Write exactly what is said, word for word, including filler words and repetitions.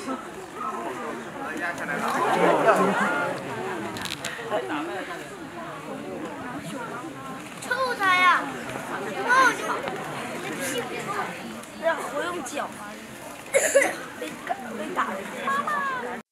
抽他呀！哦，你这屁股臭，让活用脚吗？被打被打的。